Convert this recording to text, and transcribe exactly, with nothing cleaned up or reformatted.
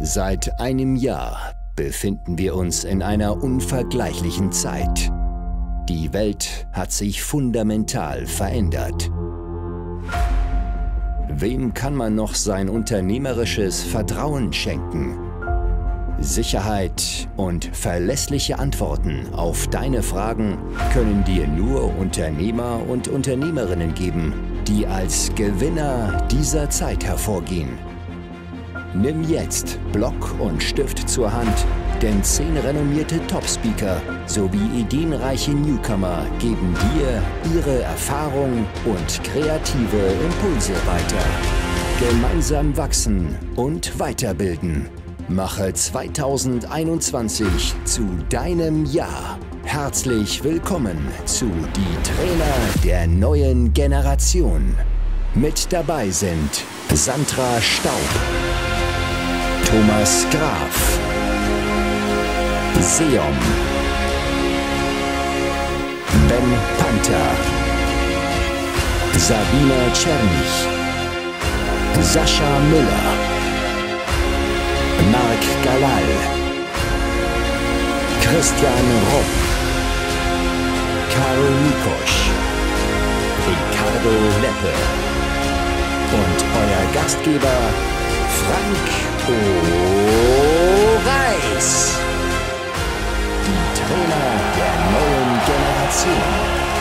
Seit einem Jahr befinden wir uns in einer unvergleichlichen Zeit. Die Welt hat sich fundamental verändert. Wem kann man noch sein unternehmerisches Vertrauen schenken? Sicherheit und verlässliche Antworten auf deine Fragen können dir nur Unternehmer und Unternehmerinnen geben, die als Gewinner dieser Zeit hervorgehen. Nimm jetzt Block und Stift zur Hand, denn zehn renommierte Top-Speaker sowie ideenreiche Newcomer geben dir ihre Erfahrung und kreative Impulse weiter. Gemeinsam wachsen und weiterbilden. Mache zweitausendeinundzwanzig zu deinem Jahr. Herzlich willkommen zu Die Trainer der neuen Generation. Mit dabei sind Sandra Staub, Thomas Graf, Seom, Ben Panther, Sabina Czernych, Sascha Müller, Marc Galal, Christian Rupp, Karl Mikosch, Ricardo Leppe und euer Gastgeber Frank O'Reis. Die Trainer der neuen Generation.